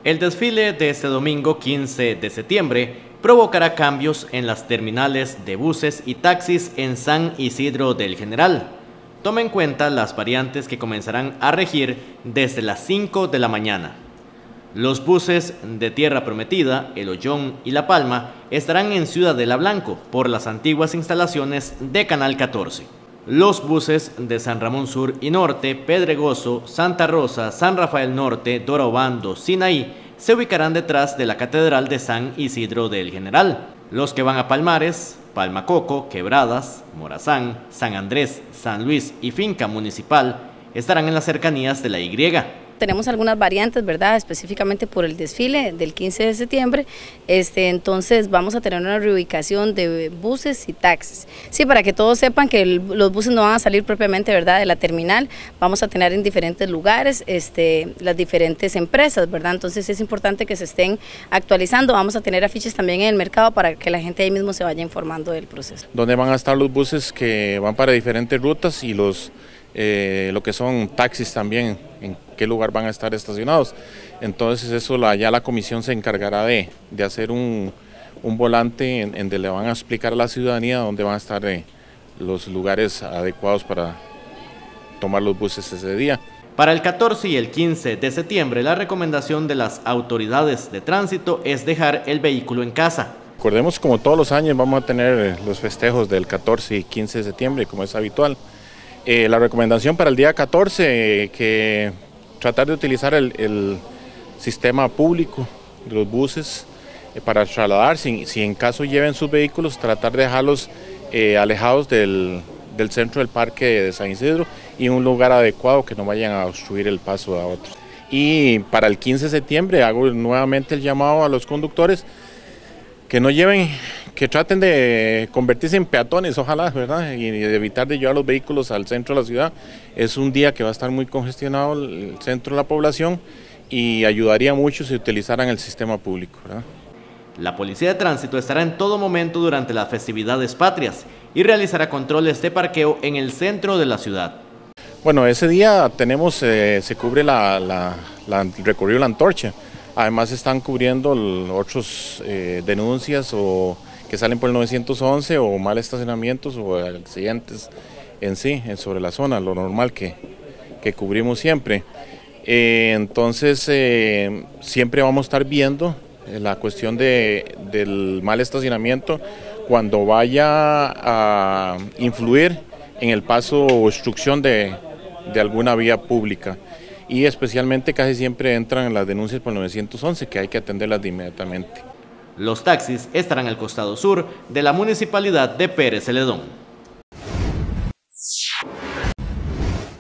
El desfile de este domingo 15 de septiembre provocará cambios en las terminales de buses y taxis en San Isidro del General. Toma en cuenta las variantes que comenzarán a regir desde las 5 de la mañana. Los buses de Tierra Prometida, El Hoyón y La Palma estarán en Ciudadela Blanco por las antiguas instalaciones de Canal 14. Los buses de San Ramón Sur y Norte, Pedregoso, Santa Rosa, San Rafael Norte, Dora Obando, Sinaí se ubicarán detrás de la Catedral de San Isidro del General. Los que van a Palmares, Palmacoco, Quebradas, Morazán, San Andrés, San Luis y Finca Municipal estarán en las cercanías de la Y. Tenemos algunas variantes, ¿verdad? Específicamente por el desfile del 15 de septiembre, entonces vamos a tener una reubicación de buses y taxis. Sí, para que todos sepan que los buses no van a salir propiamente, ¿verdad?, de la terminal, vamos a tener en diferentes lugares las diferentes empresas, ¿verdad? Entonces es importante que se estén actualizando, vamos a tener afiches también en el mercado para que la gente ahí mismo se vaya informando del proceso. Donde van a estar los buses que van para diferentes rutas y lo que son taxis también, en qué lugar van a estar estacionados. Entonces eso ya la comisión se encargará de hacer un volante en donde le van a explicar a la ciudadanía dónde van a estar los lugares adecuados para tomar los buses ese día. Para el 14 y el 15 de septiembre, la recomendación de las autoridades de tránsito es dejar el vehículo en casa. Recordemos, como todos los años, vamos a tener los festejos del 14 y 15 de septiembre, como es habitual. La recomendación para el día 14, que tratar de utilizar el sistema público de los buses para trasladar, si en caso lleven sus vehículos, tratar de dejarlos alejados del centro del parque de San Isidro y en un lugar adecuado que no vayan a obstruir el paso a otros. Y para el 15 de septiembre hago nuevamente el llamado a los conductores que no lleven, que traten de convertirse en peatones, ojalá, ¿verdad? Y de evitar de llevar los vehículos al centro de la ciudad. Es un día que va a estar muy congestionado el centro de la población y ayudaría mucho si utilizaran el sistema público, ¿verdad? La Policía de Tránsito estará en todo momento durante las festividades patrias y realizará controles de parqueo en el centro de la ciudad. Bueno, ese día tenemos, se cubre el recorrido de la antorcha. Además están cubriendo otras denuncias o que salen por el 911 o mal estacionamientos o accidentes en sí, sobre la zona, lo normal que cubrimos siempre. Entonces siempre vamos a estar viendo la cuestión del mal estacionamiento cuando vaya a influir en el paso o obstrucción de alguna vía pública. Y especialmente casi siempre entran en las denuncias por el 911, que hay que atenderlas de inmediatamente. Los taxis estarán al costado sur de la municipalidad de Pérez Celedón.